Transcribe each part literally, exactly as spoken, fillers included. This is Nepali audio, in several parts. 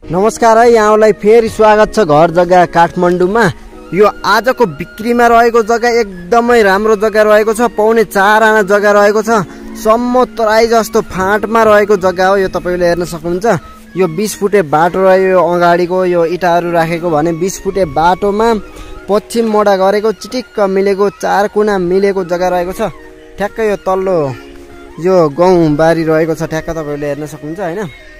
नमस्कार है, यहाँलाई फेरि स्वागत छ घर जग्गा काठमाडौँमा। यो आजको बिक्रीमा रहेको जग्गा एकदमै राम्रो जग्गा रहेको छ। पौने चार आना जग्गा रहेको छ। सम्म तराई जस्तो फाँटमा रहेको जग्गा हो। यो तपाईले हेर्न सक्नुहुन्छ। यो बीस फुटे बाटो रह्यो। यो अगाडिको यो इटाहरू राखेको भने बीस फुटे बाटोमा पश्चिम मोडा गरेको चिटिक्क मिलेको चार कुना मिलेको जग्गा रहेको छ। ठ्याक्क यो तल्लो यो गाउँ बारी रहेको छ। ठ्याक्क तपाईले हेर्न सक्नुहुन्छ हैन।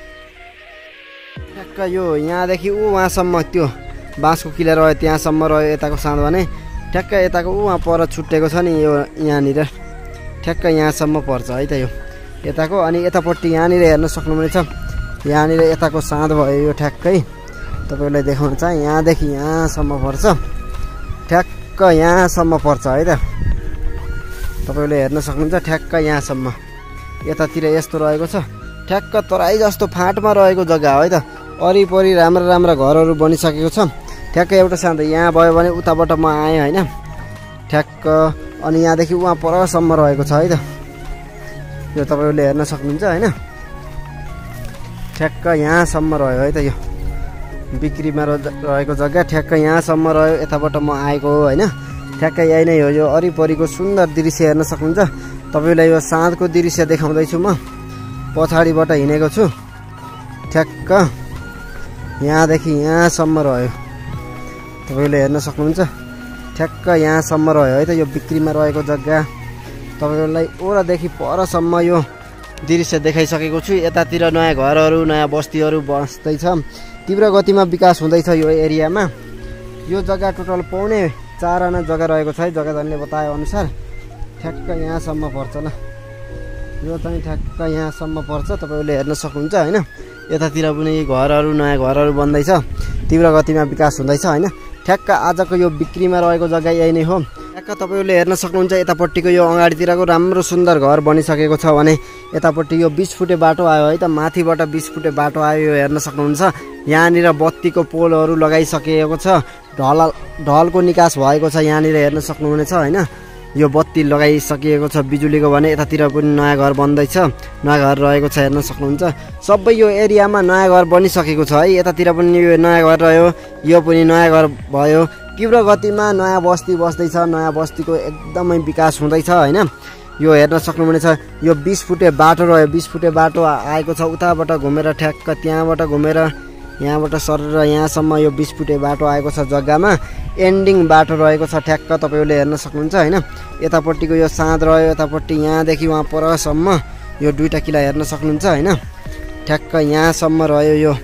ठ्याक्क यो यहाँदेखि ऊ वहाँसम्म त्यो बाँसको किला रह्यो, त्यहाँसम्म रह्यो यताको साँध भने। ठ्याक्क यताको ऊ वहाँ पर छुट्टेको छ नि यो यहाँनिर। ठ्याक्क यहाँसम्म पर्छ है त यो यताको। अनि यतापट्टि यहाँनिर हेर्न सक्नुहुनेछ। यहाँनिर यताको साँध भयो यो ठ्याक्कै। तपाईँलाई देखाउन चाहे यहाँदेखि यहाँसम्म पर्छ। ठ्याक्क यहाँसम्म पर्छ है त। तपाईँले हेर्न सक्नुहुन्छ। ठ्याक्क यहाँसम्म यतातिर यस्तो रहेको छ। ठ्याक्क तराई जस्तो फाँटमा रहेको जग्गा हो है त। वरिपरि राम्रा राम्रा घरहरू बनिसकेको छ। ठ्याक्क एउटा सानो यहाँ भयो भने उताबाट म आएँ होइन। ठ्याक्क अनि यहाँदेखि उहाँ परसम्म रहेको छ है त। यो तपाईँले हेर्न सक्नुहुन्छ होइन। ठ्याक्क यहाँसम्म रह्यो है त। यो बिक्रीमा रहेको जग्गा ठ्याक्क यहाँसम्म रह्यो। यताबाट म आएको हो होइन। ठ्याक्क यही नै हो। यो वरिपरिको सुन्दर दृश्य हेर्न सक्नुहुन्छ। तपाईँलाई यो साँधको दृश्य देखाउँदैछु म। पछाडिबाट हिँडेको छु। ठ्याक्क यहाँदेखि यहाँसम्म रह्यो। तपाईँले हेर्न सक्नुहुन्छ। ठ्याक्क यहाँसम्म रह्यो है त यो बिक्रीमा रहेको जग्गा। तपाईँलाई ओरादेखि परसम्म यो दृश्य देखाइसकेको छु। यतातिर नयाँ घरहरू नयाँ बस्तीहरू बस्दैछ। तीव्र गतिमा विकास हुँदैछ यो एरियामा। यो जग्गा टोटल पौने चार आना जग्गा रहेको छ है। जग्गाधनीले बताए अनुसार ठ्याक्क यहाँसम्म पर्छ ल। यो चाहिँ ठ्याक्क यहाँसम्म पर्छ। तपाईँले हेर्न सक्नुहुन्छ होइन। यतातिर पनि घरहरू नयाँ घरहरू बन्दैछ। तीव्र गतिमा विकास हुँदैछ होइन। ठ्याक्क आजको यो बिक्रीमा रहेको जग्गा यही नै हो। ठ्याक्क तपाईँले हेर्न सक्नुहुन्छ। यतापट्टिको यो अगाडितिरको राम्रो सुन्दर घर बनिसकेको छ भने यतापट्टि यो बीस फुटे बाटो आयो है त। माथिबाट बीस फुटे बाटो आयो। यो हेर्न सक्नुहुन्छ। यहाँनिर बत्तीको पोलहरू लगाइसकेको छ। ढल ढलको निकास भएको छ। यहाँनिर हेर्न सक्नुहुनेछ होइन। यो बत्ती लगाइसकिएको छ बिजुलीको भने यतातिर पनि नयाँ घर बन्दैछ। नयाँ घर रहेको छ हेर्न सक्नुहुन्छ। सबै यो एरियामा नयाँ घर बनिसकेको छ है। यतातिर पनि यो नयाँ घर रह्यो। यो पनि नयाँ घर भयो। तीव्र गतिमा नयाँ बस्ती बस्दैछ। नयाँ बस्तीको एकदमै विकास हुँदैछ होइन। यो हेर्न सक्नुहुनेछ। यो बीस फुटे बाटो रह्यो। बीस फुटे बाटो आएको छ। उताबाट घुमेर ठ्याक्क त्यहाँबाट घुमेर यहाँबाट सरेर यहाँसम्म यो बीस फुटे बाटो आएको छ जग्गामा। एन्डिङ बाटो रहेको छ। ठ्याक्क तपाईँले हेर्न सक्नुहुन्छ होइन। यतापट्टिको यो साँध रह्यो। यतापट्टि यहाँदेखि वहाँ परसम्म यो दुईवटा किला हेर्न सक्नुहुन्छ होइन। ठ्याक्क यहाँसम्म रह्यो। यो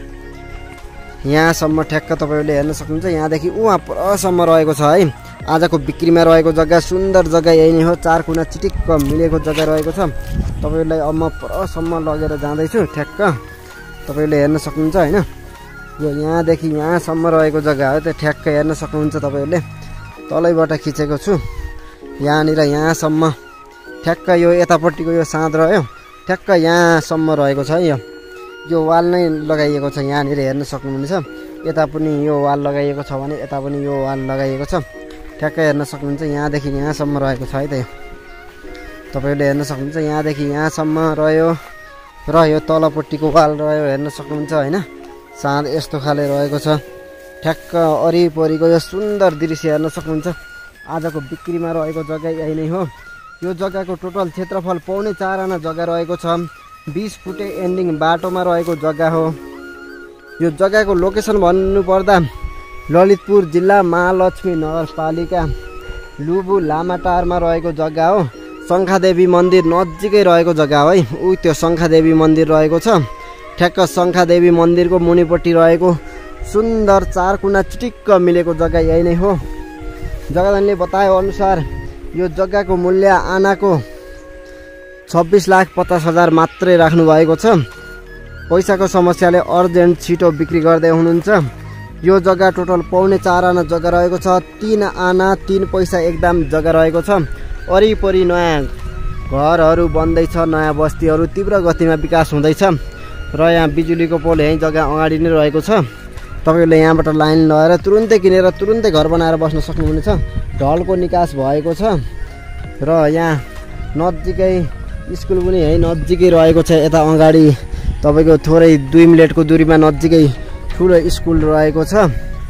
यहाँसम्म ठ्याक्क तपाईँले हेर्न सक्नुहुन्छ। यहाँदेखि उहाँ परसम्म रहेको छ है। आजको बिक्रीमा रहेको जग्गा सुन्दर जग्गा यही नै हो। चार कुना चिटिक्क मिलेको जग्गा रहेको छ। तपाईँलाई अब म परसम्म लगेर जाँदैछु। ठ्याक्क तपाईँले हेर्न सक्नुहुन्छ होइन। यो यहाँदेखि यहाँसम्म रहेको जग्गा हो त। ठ्याक्क हेर्न सक्नुहुन्छ तपाईँहरूले। तलैबाट खिचेको छु। यहाँनिर यहाँसम्म ठ्याक्क यो यतापट्टिको यो साँध रह्यो। ठ्याक्क यहाँसम्म रहेको छ है। यो यो वाल नै लगाइएको छ। यहाँनिर हेर्न सक्नुहुनेछ। यता पनि यो वाल लगाइएको छ भने यता पनि यो वाल लगाइएको छ। ठ्याक्क हेर्न सक्नुहुन्छ। यहाँदेखि यहाँसम्म रहेको छ है त। यो तपाईँहरूले हेर्न सक्नुहुन्छ। यहाँदेखि यहाँसम्म रह्यो र यो तलपट्टिको वाल रह्यो हेर्न सक्नुहुन्छ होइन। साँध यस्तो खाले रहेको छ। ठ्याक्क वरिपरिको यो सुन्दर दृश्य हेर्न सक्नुहुन्छ। आजको बिक्रीमा रहेको जग्गा यही नै हो। यो जग्गाको टोटल क्षेत्रफल पौने चार आना जग्गा रहेको छ। बीस फुटे एन्डिङ बाटोमा रहेको जग्गा हो। यो जग्गाको लोकेसन भन्नुपर्दा ललितपुर जिल्ला महालक्ष्मी नगरपालिका लुबु लामाटारमा रहेको जग्गा हो। शङ्खादेवी मन्दिर नजिकै रहेको जग्गा हो है। ऊ त्यो शङ्खादेवी मन्दिर रहेको छ। ठ्याक्क शङ्खादेवी मन्दिरको मुनिपट्टि रहेको सुन्दर चार कुना चिटिक्क मिलेको जग्गा यही नै हो। जग्गाधनीले बताए अनुसार यो जग्गाको मूल्य आनाको छब्बिस लाख पचास हजार मात्रै राख्नु भएको छ। पैसाको समस्याले अर्जेन्ट छिटो बिक्री गर्दै हुनुहुन्छ। यो जग्गा टोटल पौने चार आना जग्गा रहेको छ। तीन आना तीन पैसा एकदम जग्गा रहेको छ। वरिपरि नयाँ घरहरू बन्दैछ। नयाँ बस्तीहरू तीव्र गतिमा विकास हुँदैछ र यहाँ बिजुलीको पोल यहीँ जग्गा अगाडि नै रहेको छ। तपाईँहरूले यहाँबाट लाइन लगाएर तुरुन्तै किनेर तुरुन्तै घर बनाएर बस्न सक्नुहुनेछ। ढलको निकास भएको छ र यहाँ नजिकै स्कुल पनि यहीँ नजिकै रहेको छ। यता अगाडि तपाईँको थोरै दुई मिनटको दूरीमा नजिकै ठुलो स्कुल रहेको छ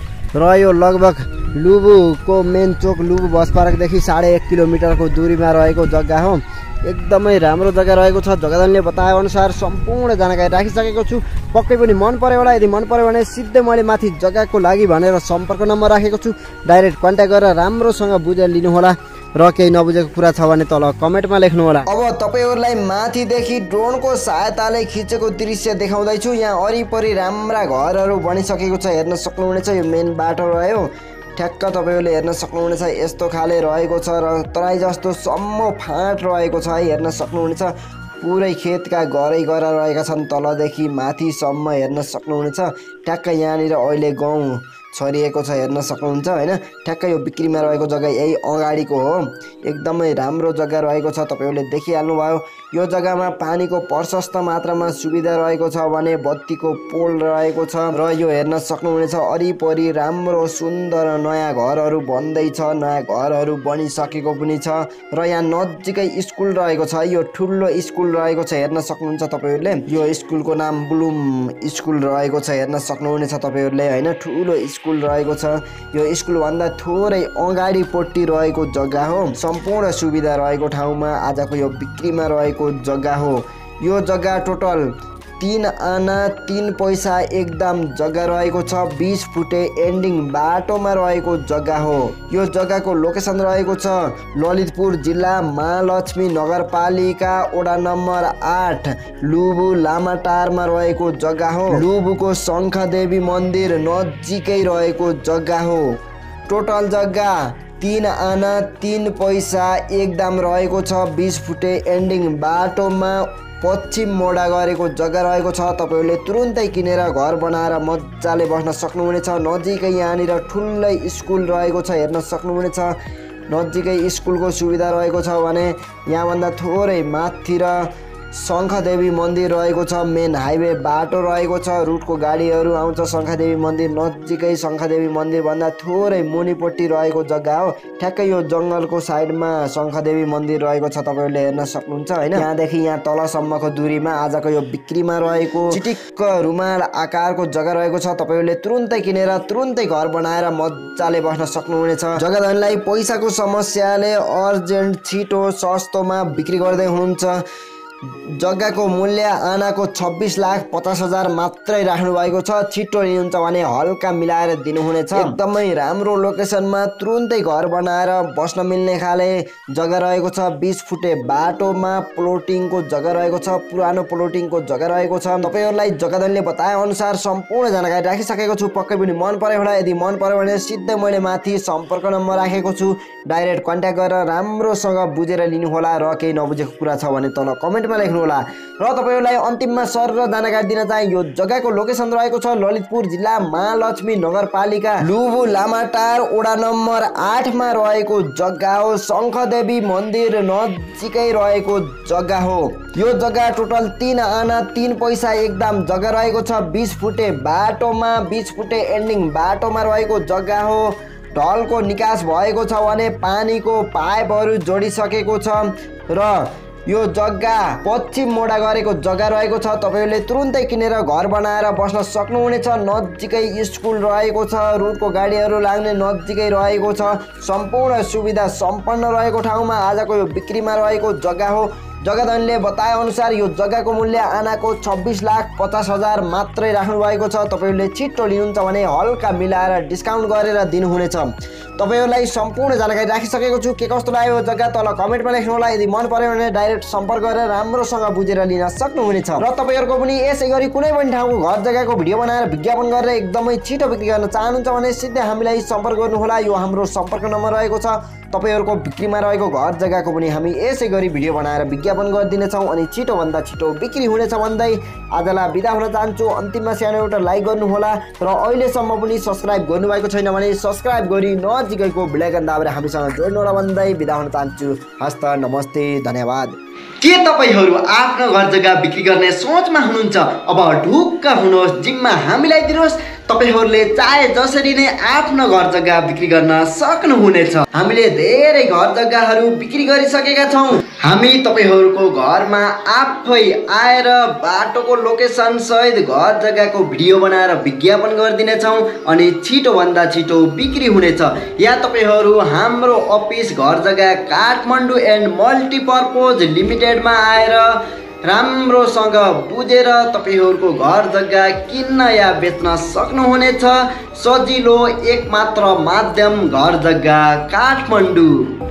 र यो लगभग लुबुको मेन चोक लुबु बस पार्कदेखि साढे एक किलोमिटरको दूरीमा रहेको जग्गा हो। एकदमै राम्रो जग्गा रहेको छ। जग्गाधनीले बताए अनुसार सम्पूर्ण जानकारी राखिसकेको छु। पक्कै पनि मन पर्यो होला, यदि मन पर्यो भने सिधै मैले माथि जग्गाको लागि भनेर सम्पर्क नम्बर राखेको छु, डाइरेक्ट कन्ट्याक्ट गरेर राम्रोसँग बुझेर लिनुहोला र केही नबुझेको कुरा छ भने तल कमेन्टमा लेख्नु होला। अब तपाईहरुलाई माथिदेखि ड्रोनको सहायताले खिचेको दृश्य देखाउँदैछु। यहाँ वरिपरि राम्रा घरहरू बनिसकेको छ, हेर्न सक्नुहुनेछ। यो मेन बाटो रह्यो, ठ्याक्क तपाईहरुले हेर्न सक्नुहुनेछ। यस्तो खाले रहेको छ र तराई जस्तो सम्म फाँट रहेको छ है, हेर्न सक्नुहुनेछ। पुरै खेतका घरै घर रहेका छन्, तलदेखि माथिसम्म हेर्न सक्नुहुनेछ। ठ्याक्क यहाँनिर अहिले गहुँ छरिएको छ, हेर्न सक्नुहुन्छ हैन। ठ्याक्क यो बिक्रीमा रहेको जग्गा यही अगाडिको हो। एकदमै राम्रो जग्गा रहेको छ, तपाईहरुले देखिहाल्नु भयो। यो जग्गामा पानीको प्रशस्त मात्रामा सुविधा रहेको छ भने बत्तीको पोल रहेको छ र यो हेर्न सक्नुहुनेछ। वरिपरि राम्रो सुन्दर नयाँ घरहरू बन्दैछ, नयाँ घरहरू बनिसकेको पनि छ र यहाँ नजिकै स्कुल रहेको छ। यो ठुलो स्कुल रहेको छ, हेर्न सक्नुहुन्छ तपाईहरुले। यो स्कुलको नाम ब्लुम स्कुल रहेको छ, हेर्न सक्नुहुनेछ तपाईहरुले हैन। ठुलो स्कुल रहेको छ। यो स्कुल भन्दा थोरै अगाडिपट्टि रहेको जग्गा हो। सम्पूर्ण सुविधा रहेको ठाउँमा आजको यो बिक्रीमा रहेको जग्गा हो। यो जग्गा टोटल तीन आना तीन पैसा एकदम जग्गा रहेको छ। बीस फुटे एन्डिङ बाटोमा रहेको जग्गा हो। यो जग्गाको लोकेसन रहेको छ ललितपुर जिल्ला महालक्ष्मी नगरपालिका वडा नम्बर आठ लुबु लामाटारमा रहेको जग्गा हो। लुबुको शङ्खदेवी मन्दिर नजिकै रहेको जग्गा हो। टोटल जग्गा तीन आना तीन पैसा एकदम रहेको छ। बीस फुटे एन्डिङ बाटोमा पश्चिम मोडा गरेको जग्गा रहेको छ। तपाईहरुले तुरुन्तै किनेर घर बनाएर मजाले बस्न सक्नुहुनेछ। नजिकै यहाँनिर ठुलै स्कुल रहेको छ, हेर्न सक्नुहुनेछ। नजिकै स्कुलको सुविधा रहेको छ भने यहाँभन्दा थोरै माथि र शङ्खदेवी मन्दिर रहेको छ। मेन हाइवे बाटो रहेको छ, रुटको गाडीहरू आउँछ। शङ्खदेवी मन्दिर नजिकै शङ्खदेवी मन्दिर भन्दा थोरै मुनिपट्टि रहेको जग्गा हो। ठ्याक्कै यो जङ्गलको साइडमा शङ्खदेवी मन्दिर रहेको छ, तपाईहरुले हेर्न सक्नुहुन्छ हैन। यहाँदेखि यहाँ तलसम्मको दूरीमा आजको यो बिक्रीमा रहेको चिटिक्क रुमाल आकारको जग्गा रहेको छ। तपाईहरुले तुरुन्तै किनेर तुरुन्तै घर बनाएर मजाले बस्न सक्नुहुनेछ। जग्गाधनीलाई पैसाको समस्याले अर्जेन्ट छिटो सस्तोमा बिक्री गर्दै हुनुहुन्छ। जग्गाको मूल्य आनाको छब्बीस लाख पचास हजार मात्रै राख्नु भएको छ। छिटो लिनुहुन्छ भने हल्का मिलाएर दिनुहुनेछ। एकदमै राम्रो लोकेसनमा तुरुन्तै घर बनाएर बस्न मिल्ने खाले जग्गा रहेको छ। बीस फुटे बाटोमा प्लोटिङको जग्गा रहेको छ, पुरानो प्लोटिङको जग्गा रहेको छ। तपाईहरुलाई जग्गाधनीले बताए अनुसार सम्पूर्ण जानकारी राखिसकेको छु। पक्कै पनि मन पर्यो होला, यदि मन पर्यो भने सिधै मैले माथि सम्पर्क नम्बर राखेको छु, डाइरेक्ट कन्ट्याक्ट गरेर राम्रोसँग बुझेर लिनु होला र केही नबुझेको कुरा छ भने तल कमेन्ट लेख्नु होला। र तपाईहरुलाई अन्तिममा सर र जानकारी दिन चाहे यो जग्गाको लोकेसन रहेको छ ललितपुर जिल्ला महालक्ष्मी नगरपालिका लुबु लामाटार वडा नम्बर आठ मा रहेको जग्गा हो। शङ्खदेवी मन्दिर नजिकै रहेको जग्गा हो। यो जग्गा टोटल तीन आना तीन पैसा एकदम जग्गा रहेको छ। बीस फुटे बाटोमा बीस फुटे एन्डिङ बाटोमा रहेको जग्गा हो। ढलको निकास भएको छ भने पानीको पाइपहरू जोडिसकेको छ र यो जग्गा पश्चिम मोडा गरेको जग्गा रहेको छ। तपाईहरुले तुरुन्तै किनेर घर बनाएर बस्न सक्नुहुनेछ। नजिकै स्कुल रहेको छ, रुटको गाडीहरू लाग्ने नजिकै रहेको छ। सम्पूर्ण सुविधा सम्पन्न रहेको ठाउँमा आजको यो बिक्रीमा रहेको जग्गा हो। जग्गाधनीले बताए अनुसार यो जग्गाको मूल्य आनाको छब्बीस लाख पचास हजार मात्रै राख्नु भएको छ। तपाईहरुले छिटो लिनुहुन्छ भने हल्का मिलाएर डिस्काउन्ट गरेर दिनुहुनेछ। तपाईहरुलाई सम्पूर्ण जानकारी राखिसकेको छु। के कस्तो लाग्यो यो जग्गा तल कमेन्टमा लेख्नु होला। यदि मन पर्यो भने डाइरेक्ट सम्पर्क गरेर राम्रोसँग बुझेर लिन सक्नुहुनेछ। र तपाईहरुको पनि यसै गरी कुनै पनि ठाउँको घर जग्गाको भिडियो बनाएर विज्ञापन गरेर एकदमै छिटो बिक्री गर्न चाहनुहुन्छ भने सिधै हामीलाई सम्पर्क गर्नु होला। यो हाम्रो सम्पर्क नम्बर रहेको छ। तपाईहरुको बिक्रीमा रहेको घर जग्गाको पनि हामी यसै गरी भिडियो बनाएर विज्ञापन गरिदिनेछौँ अनि छिटो भन्दा छिटो बिक्री हुनेछ भन्दै आजलाई बिदा हुन चाहन्छु। अन्तिममा सानो एउटा लाइक गर्नु होला र अहिलेसम्म पनि सब्स्क्राइब गर्नुभएको छैन भने सब्स्क्राइब गरी नजिकैको बेल आइकन दाबेर हामीसँग जोड्नु होला भन्दै बिदा हुन चाहन्छु। हस्त नमस्ते, धन्यवाद। के तपाईहरु आफ्नो घर जग्गा बिक्री गर्ने सोचमा हुनुहुन्छ? अब ढुक्क हुनुहोस्, जिम्मा हामीलाई दिनुहोस्। तपाईहरुले चाहे जसरी नै आफ्नो घर जग्गा बिक्री गर्न सक्नुहुनेछ। हामीले धेरै घर जग्गाहरू बिक्री गरिसकेका छौं। हामी तपाईहरुको घरमा आफै आएर बाटोको लोकेसन सहित घर जग्गाको भिडियो बनाएर विज्ञापन गरिदिने छौं अनि छिटो भन्दा छिटो बिक्री हुनेछ। या तपाईहरु हाम्रो अफिस घर जग्गा काठमाडौँ एन्ड मल्टिपर्पज लिमिटेडमा आएर राम्रोसँग बुझेर तपाईहरुको घर जग्गा किन्न या बेच्न सक्नुहुनेछ। सजिलो एकमात्र माध्यम घर जग्गा काठमाडौँ।